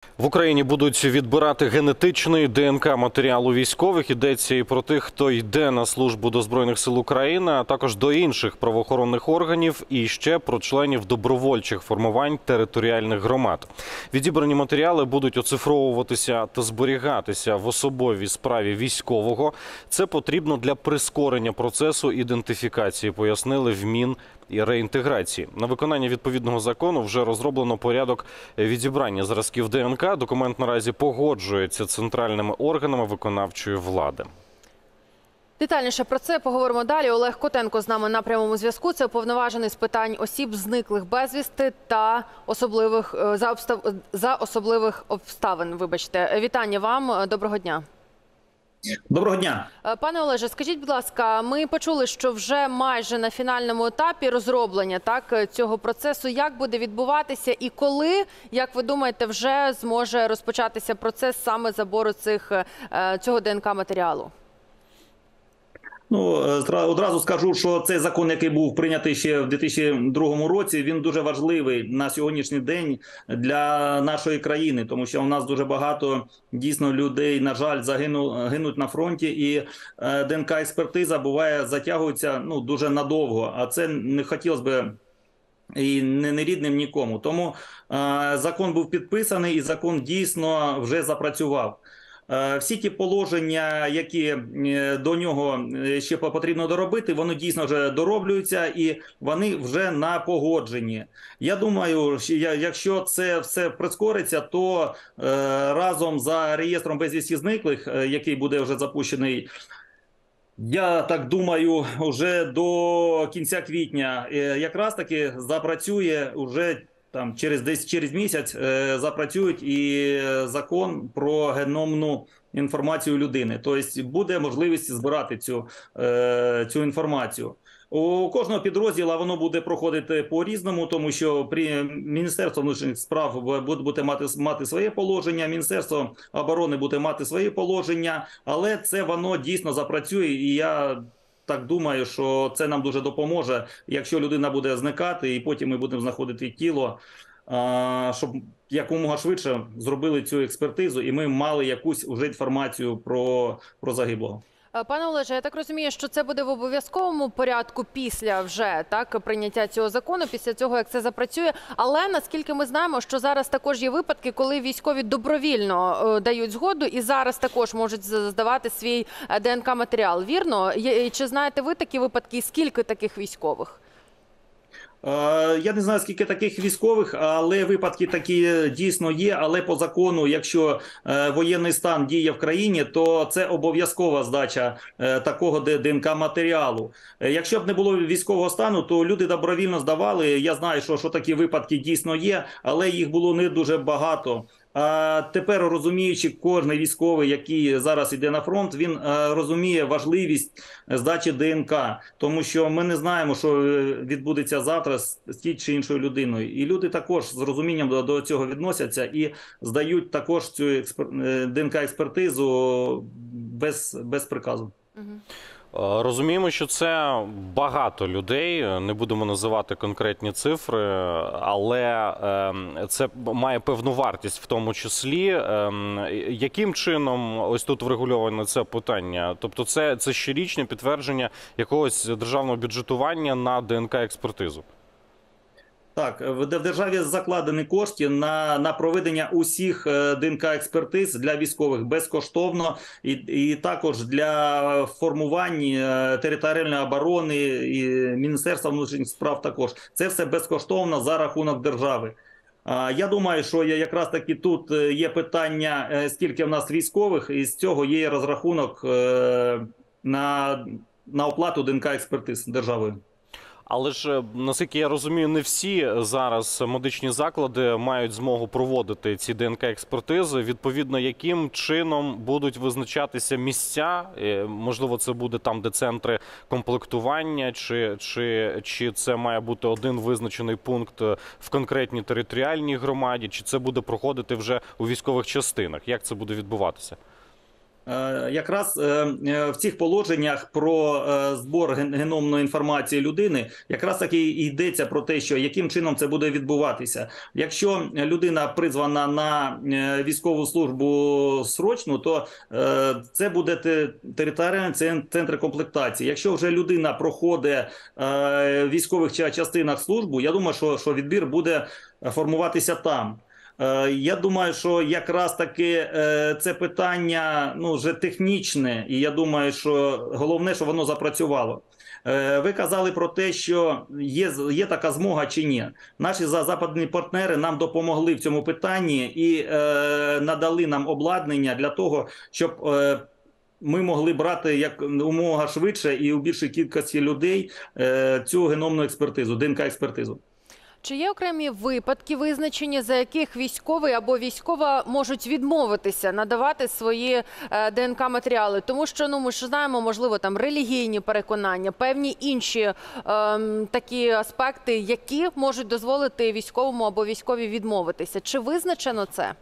В Україні будуть відбирати генетичний ДНК матеріалу військових. Йдеться і про тих, хто йде на службу до Збройних сил України, а також до інших правоохоронних органів і ще про членів добровольчих формувань територіальних громад. Відібрані матеріали будуть оцифровуватися та зберігатися в особовій справі військового. Це потрібно для прискорення процесу ідентифікації, пояснили в Мін і реінтеграції. На виконання відповідного закону вже розроблено порядок відібрання зразків ДНК. Документ наразі погоджується центральними органами виконавчої влади. Детальніше про це поговоримо далі. Олег Котенко з нами на прямому зв'язку. Це уповноважений з питань осіб, зниклих безвісти та за особливих обставин. Вибачте. Вітання вам. Доброго дня. Доброго дня. Пане Олеже, скажіть, будь ласка, ми почули, що вже майже на фінальному етапі розроблення цього процесу. Як буде відбуватися і коли, як ви думаєте, вже зможе розпочатися процес саме забору цього ДНК-матеріалу? Ну, одразу скажу, що цей закон, який був прийнятий ще в 2002 році, він дуже важливий на сьогоднішній день для нашої країни, тому що у нас дуже багато дійсно людей, на жаль, гинуть на фронті, і ДНК-експертиза буває затягується дуже надовго, а це не хотілося б і не рідним нікому. Тому закон був підписаний і закон дійсно вже запрацював. Всі ті положення, які до нього ще потрібно доробити, вони дійсно вже дороблюються і вони вже на погодженні. Я думаю, якщо це все прискориться, то разом за реєстром безвісти зниклих, який буде вже запущений, я так думаю, вже до кінця квітня якраз таки запрацює уже через місяць запрацюють і закон про геномну інформацію людини. Тобто буде можливість збирати цю інформацію. У кожного підрозділу воно буде проходити по-різному, тому що Міністерство внутрішніх справ буде мати своє положення, Міністерство оборони буде мати свої положення, але це воно дійсно запрацює, і я так думаю, що це нам дуже допоможе, якщо людина буде зникати, і потім ми будемо знаходити тіло, щоб якомога швидше зробили цю експертизу, і ми мали якусь вже інформацію про загиблого. Пане Олеже, я так розумію, що це буде в обов'язковому порядку після вже прийняття цього закону, після цього, як це запрацює. Але, наскільки ми знаємо, що зараз також є випадки, коли військові добровільно дають згоду і зараз також можуть здавати свій ДНК-матеріал. Вірно? Чи знаєте ви такі випадки і скільки таких військових? Я не знаю, скільки таких військових, але випадки такі дійсно є. Але по закону, якщо воєнний стан діє в країні, то це обов'язкова здача такого ДНК-матеріалу. Якщо б не було військового стану, то люди добровільно здавали. Я знаю, що такі випадки дійсно є, але їх було не дуже багато. А тепер, розуміючи, кожен військовий, який зараз йде на фронт, він розуміє важливість здачі ДНК, тому що ми не знаємо, що відбудеться завтра з тією чи іншою людиною. І люди також з розумінням до цього відносяться і здають також цю ДНК-експертизу без приказу. Розуміємо, що це багато людей, не будемо називати конкретні цифри, але це має певну вартість в тому числі. Яким чином ось тут врегульовано це питання? Тобто це щорічне підтвердження якогось державного бюджетування на ДНК-експертизу? Так, в державі закладені кошти на проведення усіх ДНК-експертиз для військових безкоштовно і також для формувань територіальної оборони і Міністерства внутрішніх справ також. Це все безкоштовно за рахунок держави. Я думаю, що якраз таки тут є питання, скільки в нас військових, і з цього є розрахунок на оплату ДНК-експертиз державою. Але ж, наскільки я розумію, не всі зараз медичні заклади мають змогу проводити ці ДНК-експертизи. Відповідно, яким чином будуть визначатися місця? Можливо, це буде там, де центри комплектування, чи це має бути один визначений пункт в конкретній територіальній громаді, чи це буде проходити вже у військових частинах? Як це буде відбуватися? Якраз в цих положеннях про збор геномної інформації людини якраз таки йдеться про те, що яким чином це буде відбуватися. Якщо людина призвана на військову службу срочну, то це буде територіальний центр комплектації. Якщо вже людина проходить в військових частинах службу, я думаю, що відбір буде формуватися там. Я думаю, що якраз таки це питання вже технічне, і я думаю, що головне, що воно запрацювало. Ви казали про те, що є така змога чи ні. Наші западні партнери нам допомогли в цьому питанні і надали нам обладнання для того, щоб ми могли брати як умога швидше і у більшій кількості людей цю геномну експертизу, ДНК-експертизу. Чи є окремі випадки визначені, за яких військовий або військова можуть відмовитися надавати свої ДНК-матеріали? Тому що, ми ж знаємо, можливо, там релігійні переконання, певні інші такі аспекти, які можуть дозволити військовому або військовій відмовитися. Чи визначено це?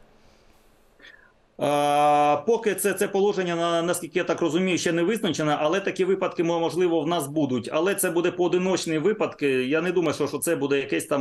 Поки це положення, наскільки я так розумію, ще не визначено, але такі випадки, можливо, в нас будуть. Але це буде поодиночні випадки. Я не думаю, що це буде якийсь там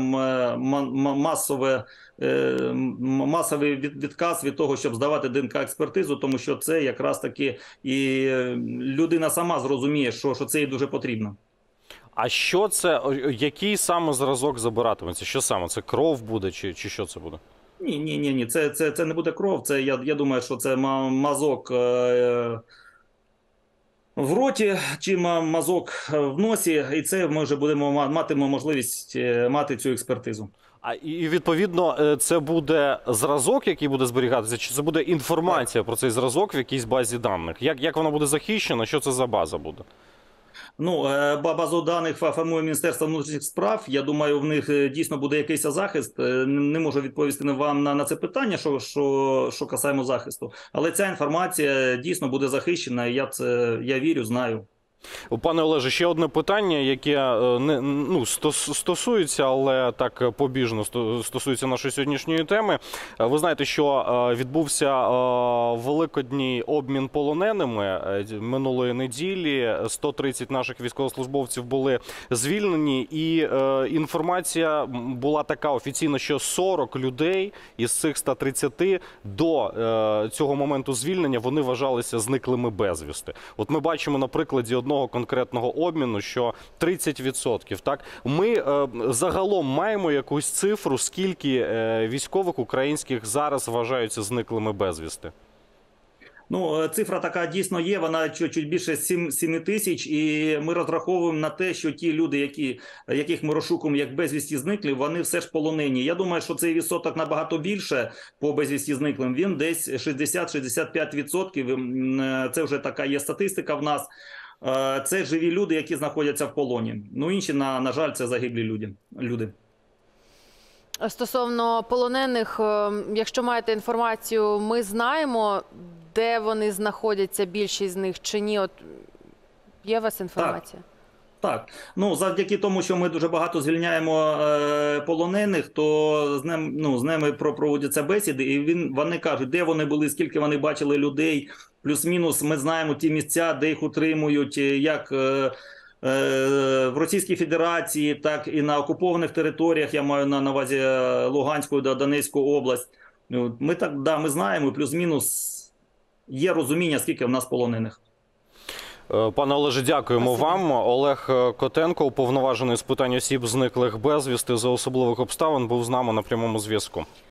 масовий відказ від того, щоб здавати ДНК-експертизу, тому що це якраз таки і людина сама зрозуміє, що це їй дуже потрібно. А що це, який саме зразок забиратиметься? Що саме? Це кров буде чи що це буде? Ні, це не буде кров, це я думаю, що це мазок в роті чи мазок в носі, і це ми вже матимемо можливість мати цю експертизу. І відповідно це буде зразок, який буде зберігатися, чи це буде інформація про цей зразок в якійсь базі даних? Як вона буде захищена, що це за база буде? Базу даних формує Міністерство внутрішніх справ. Я думаю, в них дійсно буде якийсь захист. Не можу відповісти вам на це питання, що касаємо захисту. Але ця інформація дійсно буде захищена, і я вірю, знаю. Пане Олеже, ще одне питання, яке стосується, але так побіжно стосується нашої сьогоднішньої теми. Ви знаєте, що відбувся великодній обмін полоненими минулої неділі. 130 наших військовослужбовців були звільнені, і інформація була така офіційна, що 40 людей із цих 130 до цього моменту звільнення вони вважалися зниклими безвісти. От ми бачимо на прикладі одного конкретного обміну, що 30%. Так? Ми загалом маємо якусь цифру, скільки військових українських зараз вважаються зниклими безвісти? Цифра така дійсно є, вона чуть більше 7 тисяч, і ми розраховуємо на те, що ті люди, яких ми розшукуємо як безвісті зниклі, вони все ж полонені. Я думаю, що цей відсоток набагато більше по безвісті зниклим, він десь 60-65%, це вже така є статистика в нас. Це живі люди, які знаходяться в полоні. Інші, на жаль, це загиблі люди. Стосовно полонених, якщо маєте інформацію, ми знаємо, де вони знаходяться, більшість з них, чи ні? От є у вас інформація? Так. Завдяки тому, що ми дуже багато звільняємо полонених, то з ними проводяться бесіди, і вони кажуть, де вони були, скільки вони бачили людей. Плюс-мінус ми знаємо ті місця, де їх утримують, як в Російській Федерації, так і на окупованих територіях, я маю на увазі Луганську та Донецьку область. Ми знаємо, плюс-мінус є розуміння, скільки в нас полонених. Пане Олеже, дякуємо вам. Олег Котенко, уповноважений з питань осіб, зниклих безвісти за особливих обставин, був з нами на прямому зв'язку.